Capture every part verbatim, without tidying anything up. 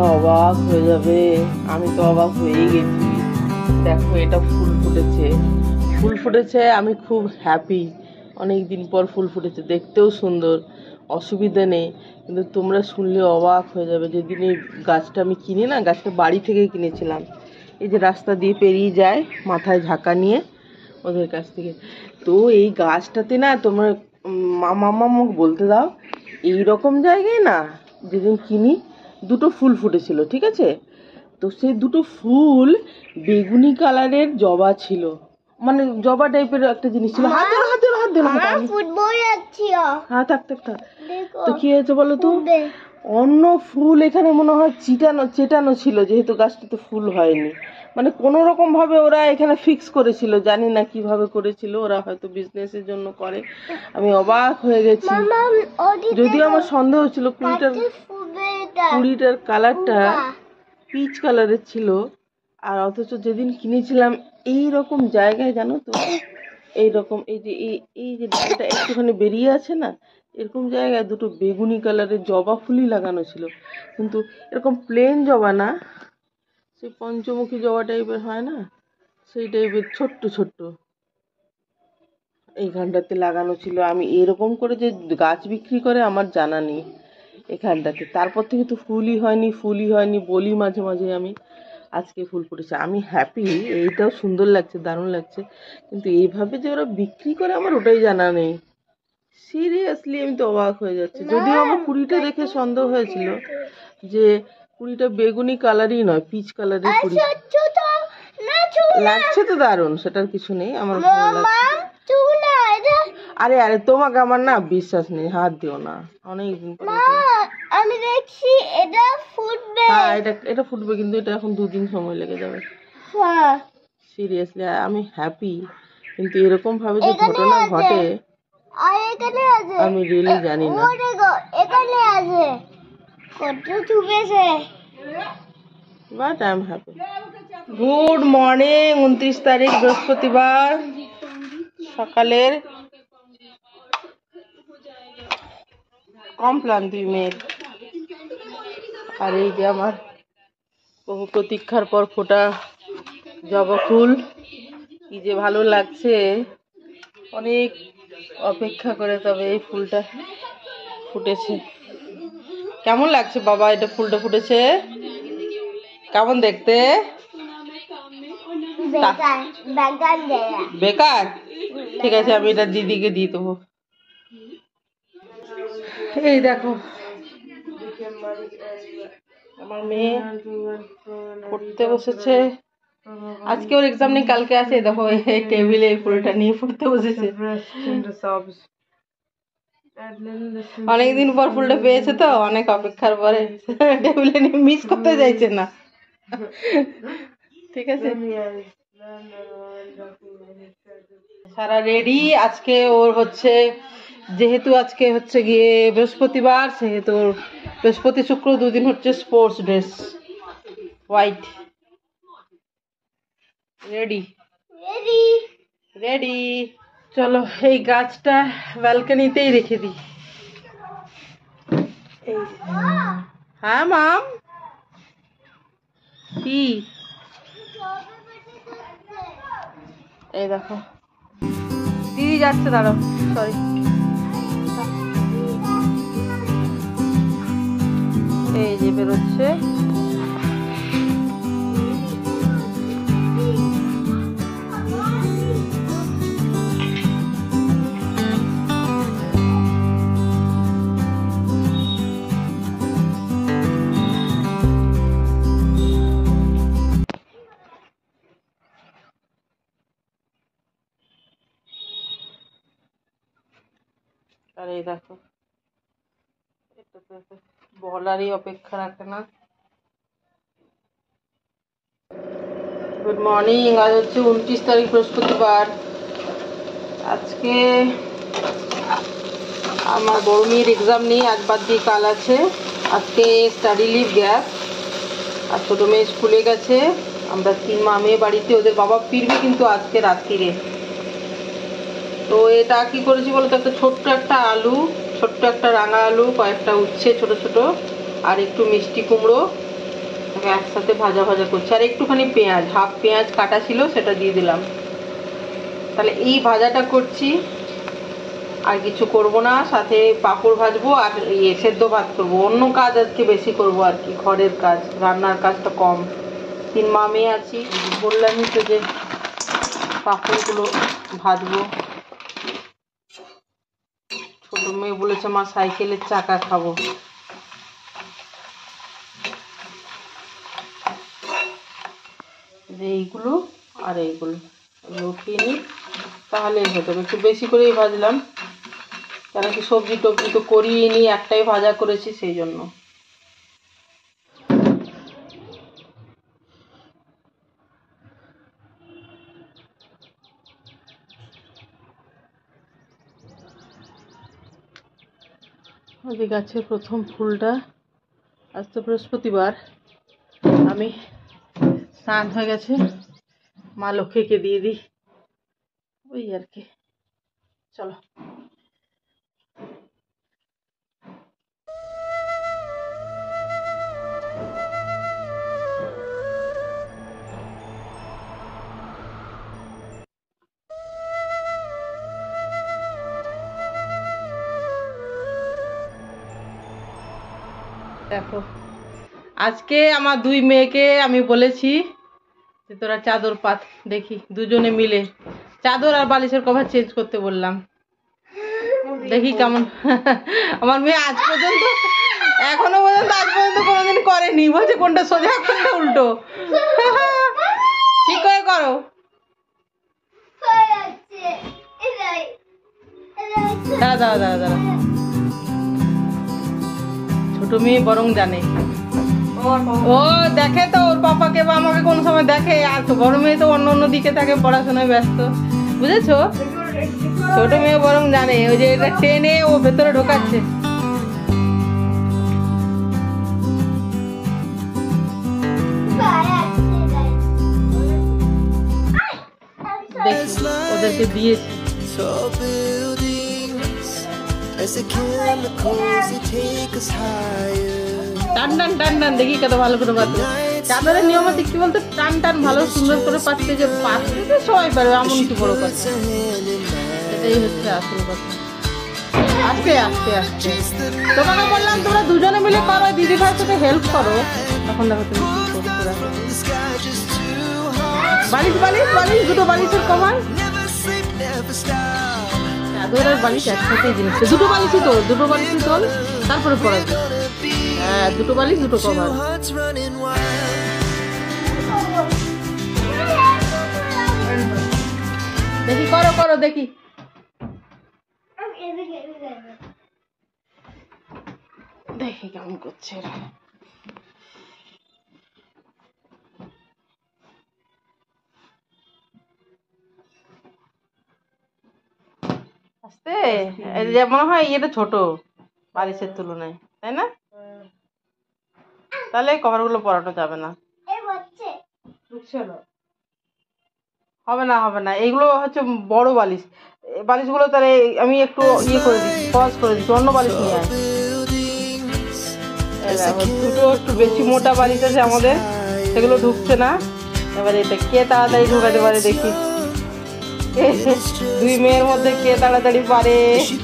তোমরা অবাক হয়ে যাবে, আমি তো অবাক হয়েই গেছি। দেখো এটা ফুল ফুটেছে, ফুল ফুটেছে, আমি খুব হ্যাপি। অনেক দিন পর ফুল ফুটেছে, দেখতেও সুন্দর, অসুবিধা নেই। কিন্তু তোমরা শুনলে অবাক হয়ে যাবে। যেদিন এই গাছটা আমি কিনি না, গাছটা বাড়ি থেকেই কিনেছিলাম। এই যে রাস্তা দিয়ে পেরিয়ে যায় মাথায় ঝাঁকা নিয়ে ওদের কাছ থেকে। তো এই গাছটাতে না তোমার মামা মামা বলতে দাও, এইরকম জায়গায় না যেদিন কিনি দুটো ফুল ফুটেছিল, ঠিক আছে? তো সেই দুটো ফুল বেগুনি কালারের জবা ছিল, মানে জবা টাইপের একটা জিনিস ছিল। হাত ধরো হাত ধরো হাত ধরো হ্যাঁ থাক থাক থাক। তো কি হয়েছে বলো তো, অন্য ফুল এখানে মনে হয় চিটানো চেটানো ছিল, যেহেতু গাছটাতে ফুল হয়নি। মানে কোনো রকম ভাবে ওরা এখানে ফিক্স করেছিল, জানি না কিভাবে করেছিল, ওরা হয়তো বিজনেসের জন্য করে। আমি অবাক হয়ে গেছি, যদিও আমার সন্দেহ ছিল কুড়িটার কুড়িটার কালারটা পিচ কালারের ছিল। আর অথচ যেদিন কিনেছিলাম এই রকম জায়গায়, জানো তো, এইরকম এই যে এই এই যে ডালটা একটুখানি বেরিয়ে আছে না, এরকম জায়গায় দুটো বেগুনি কালারের জবা ফুলই লাগানো ছিল। কিন্তু এরকম প্লেন জবা না, সেই পঞ্চমুখী জবা টাইপের হয় না, সেই টাইপের ছোট্ট ছোট্ট এইখানটাতে লাগানো ছিল। আমি এরকম করে যে গাছ বিক্রি করে আমার জানা নেই এখানটাতে। তারপর থেকে তো ফুলই হয়নি ফুলই হয়নি বলি মাঝে মাঝে আমি। আজকে ফুল ফুটেছে, আমি হ্যাপি, এইটাও সুন্দর লাগছে, দারুণ লাগছে। কিন্তু এইভাবে যে ওরা বিক্রি করে আমার ওটাই জানা নেই। সিরিয়াসলি আমি তো অবাক হয়ে যাচ্ছি। যদিও আমার কুড়িটা দেখে সন্দেহ হয়েছিল যে কুড়িটা বেগুনি কালারই নয়, পিচ কালারের কুড়ি। লাগছে তো দারুণ, সেটার কিছু নেই, আমার ভালো লাগছে। আরে আরে তোমাকে আমার না বিশ্বাস নেই, হাত দিও না। অনেক দিন পরে আমি দেখছি এটা ফুটবে। হ্যাঁ এটা এটা ফুটবে, কিন্তু এটা এখন দুদিন সময় লেগে যাবে। হ্যাঁ সিরিয়াসলি আমি হ্যাপি, কিন্তু এরকম ভাবে যে ঘটনা ঘটে আর এখানে আছে, আমি রিয়েলি জানি না। ও দেখো এখানে আছে, কত চুপেছে। But I am happy. Good morning, উনত্রিশ তারিখ বৃহস্পতিবার সকালের কমপ্লান দুই মেয়ের। আর এই যে আমার বহু প্রতীক্ষার পর ফোটা জবা ফুল, কি যে ভালো লাগছে। অনেক অপেক্ষা করে তবে এই ফুলটা ফুটেছে। কেমন লাগছে বাবা এটা ফুলটা ফুটেছে? কেমন দেখতে? বেকার? ঠিক আছে, আমি এটা দিদিকে দিয়ে দেবো। এই দেখো আমার মেয়ে পড়তে বসেছে। আজকে ওর এক্সাম নেই, কালকে আছে। দেখো এই টেবিলে এই ফুলটা নিয়ে পড়তে বসেছে। অনেকদিন পর ফুলটা পেয়েছে তো, অনেক অপেক্ষার পরে টেবিলে নিয়ে মিস করতে চাইছে না। ঠিক আছে, সারা রেডি। আজকে ওর হচ্ছে, যেহেতু আজকে হচ্ছে গিয়ে বৃহস্পতিবার, সেহেতু বৃহস্পতি শুক্র দুদিন হচ্ছে sports dress white. Ready ready ready চলো এই গাছটা ব্যালকনিতেই রেখে দিই। হ্যাঁ মাম, কি? এই দেখো দিদি যাচ্ছে, দাঁড়াও, সরি। এই যে বেরোচ্ছে। আর এই দেখো, এটা তো বলারই অপেক্ষা রাখে না। গুড মর্নিং, আজ হচ্ছে উনত্রিশ তারিখ বৃহস্পতিবার। আজকে আমার বড় মেয়ের এক্সাম নেই, আজ বাদ দিয়ে কাল আছে। আজকে স্টাডি লিভ গ্যাপ। আর ছোটো মেয়ে স্কুলে গেছে, আমরা তিন মা মেয়ে বাড়িতে। ওদের বাবা ফিরবে কিন্তু আজকে রাত্রিরে। তো এটা কি করেছি বলতো, একটা ছোট্ট একটা আলু, ছোট্ট একটা রাঙা আলু, কয়েকটা উচ্ছে ছোট ছোট, আর একটু মিষ্টি কুমড়ো, ওকে একসাথে ভাজা ভাজা করছি। আর একটুখানি পেঁয়াজ, হাফ পেঁয়াজ কাটা ছিল সেটা দিয়ে দিলাম। তাহলে এই ভাজাটা করছি, আর কিছু করব না। সাথে পাঁপড় ভাজবো আর ইয়ে সেদ্ধ ভাত করবো। অন্য কাজ আজকে বেশি করব আর কি, ঘরের কাজ, রান্নার কাজটা কম। তিন মা মেয়ে আছি, বললামই তো যে পাঁপড়গুলো ভাজবো। ছোট মেয়ে বলেছে মা সাইকেলের চাকা খাবো। যে এইগুলো আর এইগুলো উঠিয়ে নিই তাহলেই হয়ে যাবে। একটু বেশি করেই ভাজলাম, কেন কি সবজি টবজি তো করিয়ে নিই, একটাই ভাজা করেছি সেই জন্য। ওই গাছের প্রথম ফুলটা, আজ তো বৃহস্পতিবার, আমি স্নান হয়ে গেছে, মা লক্ষ্মীকে দিয়ে দিই, ওই আর কি। চলো। দেখো আজকে আমার দুই মেয়েকে আমি বলেছি যে তোরা চাদর পাত, দেখি দুজনে মিলে চাদর আর বালিশের কভার চেঞ্জ করতে বললাম। দেখি কেমন। আমার মেয়ে আজ পর্যন্ত, এখনো পর্যন্ত আজ পর্যন্ত কোনোদিন করেনি, বলছে কোনটা সোজা কোনটা উল্টো। ঠিক করে করো। দাঁড়া দাঁড়া দাঁড়া দাঁড়া ছোট মেয়ে বরং জানে, ও দেখে তো ওর পাপাকে বা আমাকে কোন সময় দেখে। আর তো বড় মেয়ে তো অন্য অন্য দিকে থাকে, পড়াশোনায় ব্যস্ত, বুঝেছো? ছোট মেয়ে বরং জানে। ওই যে এটা টেনে ও ভেতরে ঢোকাচ্ছে। দেখি ওদেরকে দিয়েছি। টান টান টান টান দেখি কত ভালো করে পাচ্ছে। চাদরের নিয়ম আছে কি বলতো, টান টান ভালো সুন্দর করে পাচ্ছে, যে পাচ্ছে তো সবাই পারবে এমন কি বড় কথা। এটাই হচ্ছে আসল কথা। আস্তে আস্তে আস্তে তোমাকে বললাম তোমরা দুজনে মিলে করো, দিদি ভাইয়ের সাথে হেল্প করো। তখন দেখো তুমি কি করছো। দেখো বালিশ বালিশ বালিশ দুটো বালিশের কভার, চাদর আর বালিশ একসাথে জিনিস। দুটো বালিশই তোল, দুটো বালিশই তোল, তারপরে পড়াবি। হ্যাঁ দুটো বালিশ দুটো কভার। দেখি করো করো দেখি। দেখি কেমন করছে। আস্তে মনে হয় এটা ছোট বালিশের তুলনায়, তাই না? তাহলে কভার গুলো পরানো যাবে না, হবে না হবে না। এইগুলো হচ্ছে বড় বালিশ, বালিশগুলো তাহলে আমি একটু ইয়ে করে দিচ্ছি, পজ করে দিচ্ছি, অন্য বালিশ নিয়ে আয়। দুটো একটু বেশি মোটা বালিশ আছে আমাদের, সেগুলো ঢুকছে না। এবার এটা কে তাড়াতাড়ি ঢুকাতে পারে দেখি, দুই মেয়ের মধ্যে কে তাড়াতাড়ি পারে।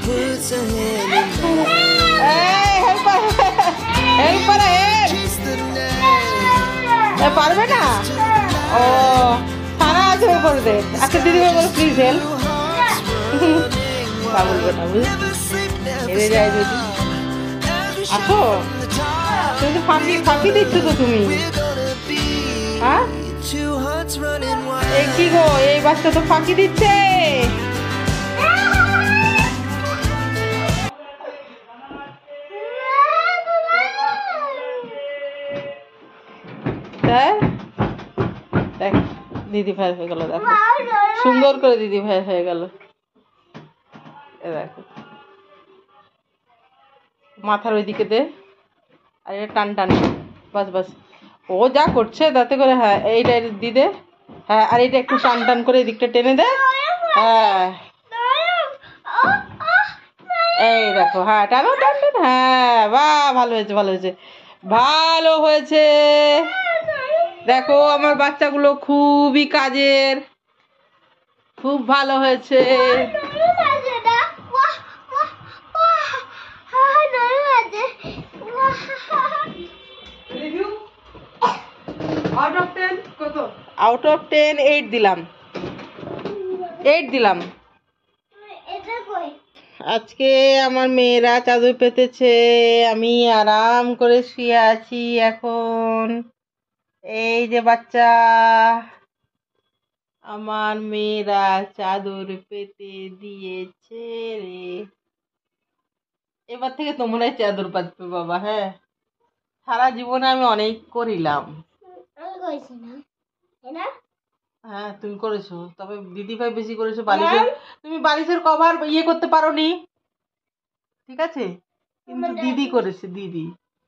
পারবে না ও, সারা আছে করে দে। আচ্ছা দিদি ভাই বলো প্লিজ হেল্প। তা বলবে না, বুঝলি হেরে যায় যদি। আসো, তুমি তো ফাঁকি ফাঁকি দিচ্ছ তো তুমি। হ্যাঁ এই কি গো, এই বাচ্চা তো ফাঁকি দিচ্ছে। দেখ দিদি ভাই হয়ে গেল, দেখো সুন্দর করে দিদি ভাই হয়ে গেল। দেখো মাথার ওইদিকে দে, আর এটা টান টান, বাস বাস। ও যা করছে তাতে করে। হ্যাঁ এইটা দি দে, হ্যাঁ আর এইটা একটু টান টান করে এদিকটা টেনে দে। হ্যাঁ এই দেখো, হ্যাঁ টানো টান টান, হ্যাঁ বাহ ভালো হয়েছে ভালো হয়েছে ভালো হয়েছে। দেখো আমার বাচ্চাগুলো খুবই কাজের, খুব ভালো হয়েছে। আউট অফ টেন এইট দিলাম, এইট দিলাম। আজকে আমার মেয়েরা চাদর পেতেছে, আমি আরাম করে শুয়ে আছি এখন। এই যে বাচ্চা, আমার মেয়েরা চাদর পেতে দিয়েছে রে। এবার থেকে তোমরাই চাদর পাতবে বাবা। হ্যাঁ, সারা জীবনে আমি অনেক করিলাম। হ্যাঁ তুমি করেছো, তবে দিদি ভাই বেশি করেছো। বালিশের তুমি বালিশের কভার ইয়ে করতে পারো নি, ঠিক আছে, কিন্তু দিদি করেছে। দিদি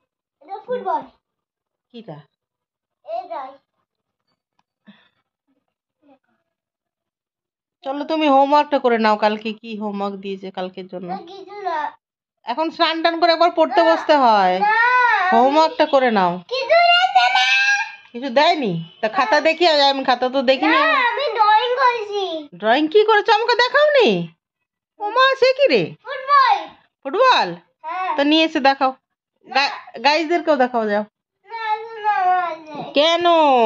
কিটা চলো তুমি হোমওয়ার্কটা করে নাও। কালকে কি হোমওয়ার্ক দিয়েছে কালকের জন্য? এখন স্নান টান করে একবার পড়তে বসতে হয়। হোমওয়ার্কটা করে নাও। কিছু দেয়নি? তা খাতা দেখি, আমি খাতা তো দেখিনি। ড্রয়িং কি করেছো আমাকে দেখাওনি? ওমা সে কি রে? ফুটবল? তো নিয়ে এসে দেখাও, গাইজদেরকেও দেখাও। যাও। কেন?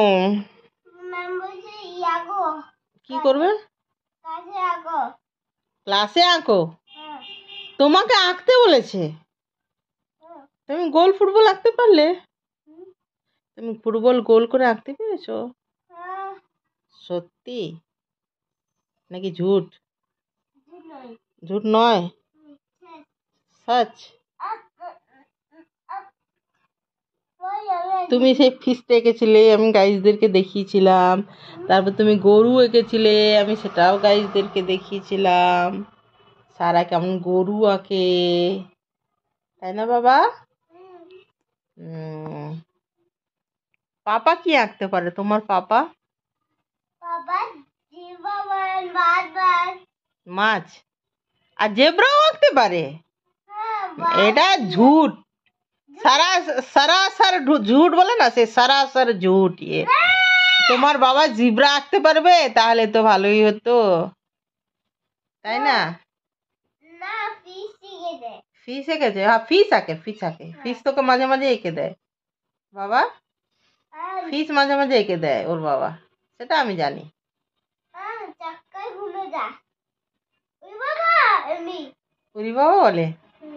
কি করবে? ক্লাসে আঁকো? তোমাকে আঁকতে বলেছে? তুমি গোল ফুটবল আঁকতে পারলে? তুমি ফুটবল গোল করে আঁকতে পেরেছো? সত্যি নাকি ঝুট? ঝুট নয়, সচ। তুমি সেই ফিসটা এঁকেছিলে, আমি গাইজদেরকে দেখিয়েছিলাম। তারপর তুমি গরু এঁকেছিলে, আমি সেটাও গাইজদেরকে দেখিয়েছিলাম। সারা কেমন গরু আঁকে, তাই না বাবা? হুম। পাপা কি আঁকতে পারে তোমার? পাপা মাছ আর জেব্রাও আঁকতে পারে? এটা ঝুট, সরাসর ঝুট বলে না, সে সরাসর ঝুট। ইয়ে তোমার বাবা জিব্রা আঁকতে পারবে তাহলে তো ভালোই হতো, তাই না? ফিস এঁকেছে? হ্যাঁ ফিস আঁকে, ফিস আঁকে। ফিস তোকে মাঝে মাঝে এঁকে দেয় বাবা, ফিস মাঝে মাঝে এঁকে দেয় ওর বাবা, সেটা আমি জানি। উরি বাবা বলে?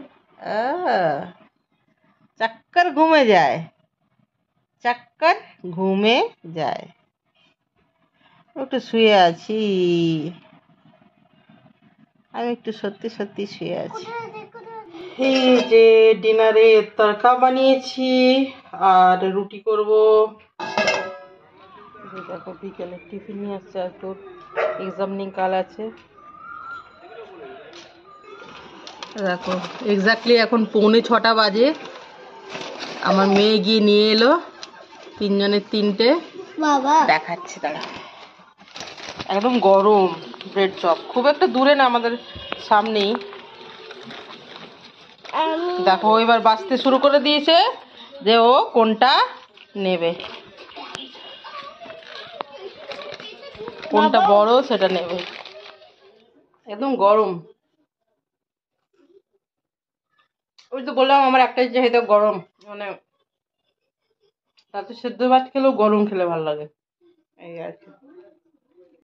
চক্কর ঘুমে যায়, চক্কর ঘুমে যায়। একটু শুয়ে আছি, আমি একটু সত্যি সত্যি শুয়ে আছি। এই যে ডিনারে তড়কা বানিয়েছি আর রুটি করব। দেখো বিকেলে টিফিন নিয়ে আসছে, আর তোর এক্সামিনিং কাল আছে। দেখো এক্স্যাক্টলি এখন পৌনে ছটা বাজে, আমার মেয়ে গিয়ে নিয়ে এলো তিনজনের তিনটে। বাবা দেখাচ্ছি দাঁড়া। একদম গরম ব্রেড চপ, খুব একটা দূরে না, আমাদের সামনেই। দেখো এবার বাছতে শুরু করে দিয়েছে যে ও কোনটা নেবে, কোনটা বড় সেটা নেবে। একদম গরম, ওই তো বললাম আমার একটাই চাহিদা গরম, মানে তাতে সেদ্ধ ভাত খেলেও গরম খেলে ভালো লাগে, এই আর কি।